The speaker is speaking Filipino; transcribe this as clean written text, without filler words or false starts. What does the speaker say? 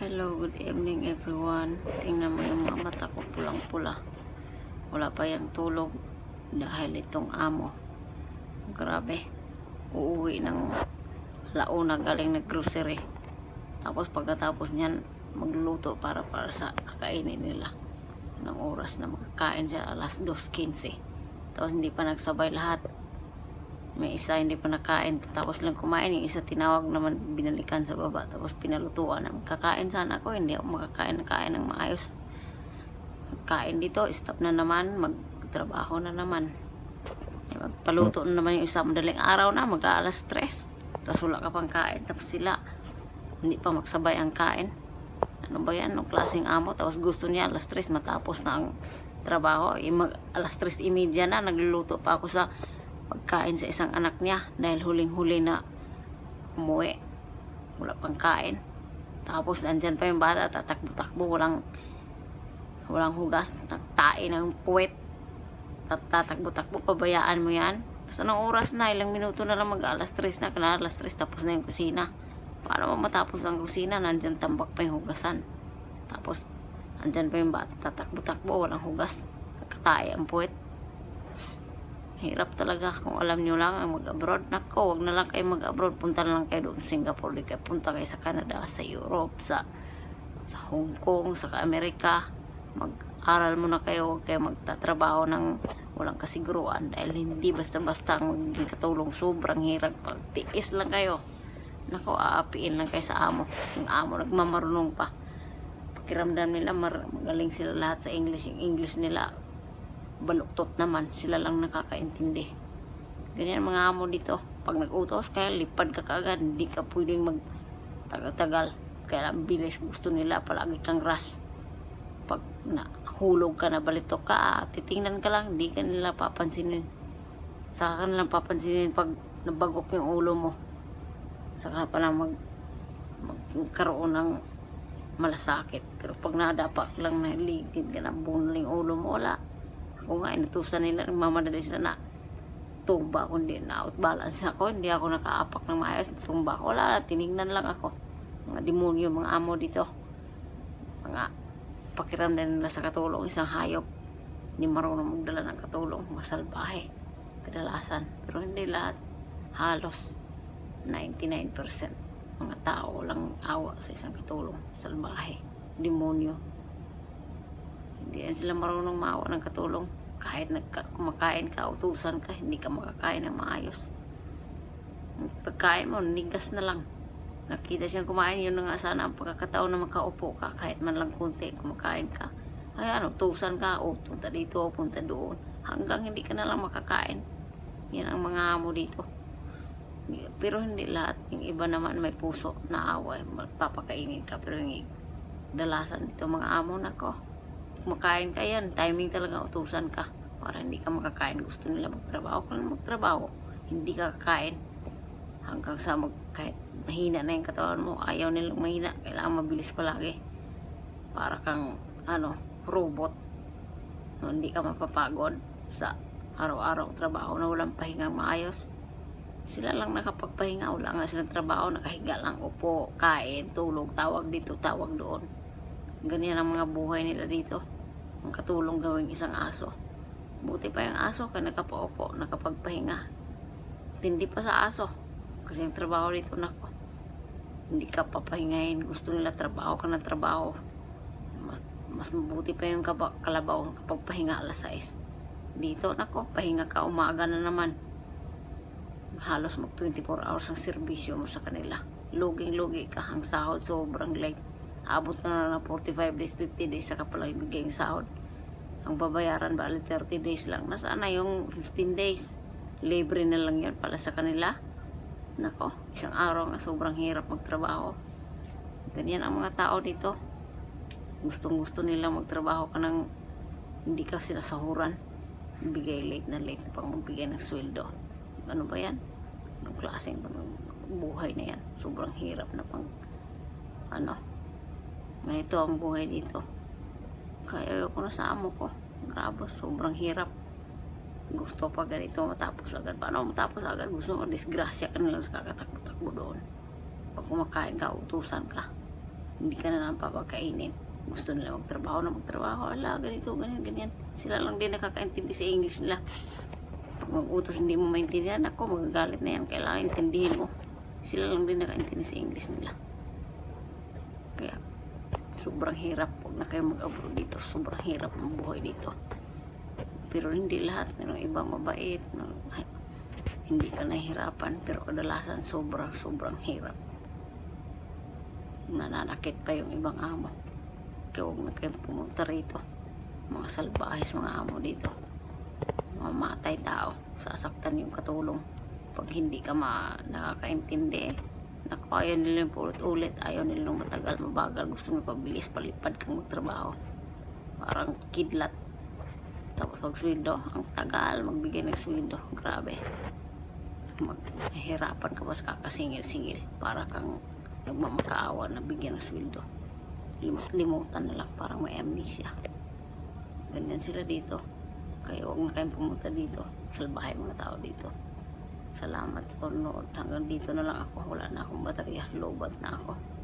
Hello, good evening everyone. Tingnan mo yung mga mata ko pulang-pula. Wala pa yung tulog dahil itong amo. Grabe. Uuwi ng alauna galing na grocery. Tapos pagkatapos niyan, magluluto para sa kakainin nila. Ng oras na makakain siya, alas 2:15. Tapos hindi pa nagsabay lahat. May isa hindi pa nakain, tapos lang kumain. Yung isa tinawag naman, binalikan sa baba, tapos pinalutuan naman. Kakain sana ako, hindi ako makakain ng maayos. Kain dito, stop na naman, magtrabaho na naman. Magpaluto na naman yung isa, madaling araw na, mag-alas 3. Tapos wala ka pang kain, tapos sila hindi pa magsabay ang kain. Ano ba yan, nung klaseng amo? Tapos gusto niya alas 3 matapos na ang trabaho. Alas 3:30 na, nagluluto pa ako sa pagkain sa isang anak niya dahil huling-huli na umuwi, wala pang kain. Tapos andyan pa yung bata, tatakbo-takbo, walang hugas, nagtain ng puwet, tatakbo-takbo, pabayaan mo yan. Basta ng oras na, ilang minuto na lang, mag-alas 3 na, kana alas 3 tapos na yung kusina. Paano mo matapos ang kusina? Nandyan tambak pa yung hugasan. Tapos andyan pa yung bata, tatakbo-takbo, walang hugas, nagkatay ang puwet. Hirap talaga. Kung alam nyo lang ang mag-abroad, nako, wag na lang kayo mag-abroad, punta na lang kayo doon sa Singapore, di kayo punta kayo sa Canada, sa Europe, sa Hong Kong, sa Amerika. Mag-aral muna kayo, wag kayo magtatrabaho ng walang kasiguruan dahil hindi basta-basta ang magiging katulong. Sobrang hirap. Pagtiis lang kayo, nako, aapiin lang kayo sa amo. Yung amo nagmamarunong pa, pakiramdam nila magaling sila lahat sa English. Yung English nila baluktot naman, sila lang nakakaintindi. Ganyan mga amo dito. Pag nag-utos kaya lipad ka kaagad, hindi ka pwedeng magtagal-tagal. Kaya ang bilis, gusto nila palagi kang ras. Pag nahulog ka, na balitok ka, titingnan ka lang, hindi ka nila papansinin. Saka ka nilang papansinin pag nabagok yung ulo mo. Saka pa lang magkaroon ng malasakit. Pero pag nadapa lang na ligid ka na, bunal yung ulo mo, wala. Kung nga inutusan nila, mamadali sila na tumba ako, hindi na out balance ako, hindi ako nakaapak ng maayos, tumba ako, wala, tinignan lang ako. Mga demonyo, mga amo dito, mga pakiramdam nila sa katulong, isang hayop, hindi marunong magdala ng katulong, masalbahe kadalasan. Pero hindi lahat, halos 99% mga tao lang awa sa isang katulong, salbahe, demonyo. Hindi yan sila marunong maawa ng katulong. Kahit kumakain ka, utusan ka, hindi ka makakain ng maayos. Pagkain mo, nigas na lang. Nakita siyang kumain, yun na nga sana ang pagkakataon na makaupo ka, kahit man lang kunti, kumakain ka. Ayan, utusan ka, punta dito, punta doon. Hanggang hindi ka na lang makakain. Yan ang mga amo dito. Pero hindi lahat. Yung iba naman may puso na awa, magpapakainin ka. Pero yung dalasan dito, mga amo na ko, kumakain ka yan, timing talaga, utusan ka para hindi ka makakain. Gusto nila magtrabaho ka lang magtrabaho, hindi ka kakain hanggang sa kahit mahina na yung katawan mo, ayaw nilang mahina, kailangan mabilis palagi para kang robot. No, hindi ka mapapagod sa araw-araw trabaho na walang pahingang maayos. Sila lang nakapagpahinga, wala nga silang trabaho, nakahiga lang, upo, kain, tulog, tawag dito, tawag doon. Ganyan ang mga buhay nila dito. Ang katulong gawing isang aso. Buti pa yung aso ka nakapaupo, nakapagpahinga. Tindi pa sa aso. Kasi yung trabaho dito, nako, hindi ka papahingahin. Gusto nila trabaho ka na trabaho. Mas mabuti pa yung kalabaw nakapagpahinga alas 6. Dito, nako, pahinga ka umaga na naman. Halos mag 24 hours ang serbisyo mo sa kanila. Luging-lugi ka. Ang sahod sobrang light. Abot na ng 45 days, 50 days, saka pala ibigay yung sahod. Ang babayaran bali 30 days lang. Nasaan na yung 15 days? Libre na lang yun pala sa kanila. Nako, isang araw nga sobrang hirap magtrabaho. Ganyan ang mga tao dito. Gustong-gusto nila magtrabaho ka ng hindi ka sinasahuran. Bigay late na pang magbigay ng sweldo. Ano ba yan? Anong klaseng buhay na yan? Sobrang hirap na pang ganito ang buhay dito. Kaya ayoko na sa amo ko. Grabe, sobrang hirap. Gusto pa ganito matapos agad. Paano matapos agad? Gusto mo disgrasya ka nilang sa kakatakbo-takbo doon. Pag kumakain ka, utusan ka. Hindi ka na lang papakainin. Gusto nila magtrabaho na magtrabaho. Ala, ganito, ganyan, ganyan. Sila lang din nakakaintindi sa English nila. Pag mag-utos hindi mo maintindihan, ako magagalit na yan. Kailangan intindihin mo. Sila lang din nakaintindi sa English nila. Kaya sobrang hirap pag na kayo mag-abroad dito. Sobrang hirap ang buhay dito. Pero hindi lahat. Merong ibang mabait. Hindi ka nahihirapan. Pero kadalasan sobrang hirap. Nananakit pa yung ibang amo. Kaya huwag na kayong pumunta rito. Mga salbahis, mga amo dito. Mamatay tao. Sasaktan yung katulong. Pag hindi ka nakakaintindi, naku, ayaw nila yung ulit. Ayaw nila yung matagal, mabagal. Gusto nila pabilis, palipad kang magtrabaho. Parang kidlat. Tapos mag-sweldo. Ang tagal magbigay ng sweldo. Grabe. Mahirapan ka mas kakasingil-singil. Para kang nagmamakaawa na bigyan ng sweldo. Limutan na lang, parang may amnesia. Ganyan sila dito. Kaya huwag na kayong pumunta dito. Salbahay mga tao dito. Salamat sa panonood. Hanggang dito na lang ako. Wala na akong baterya. Lobat na ako.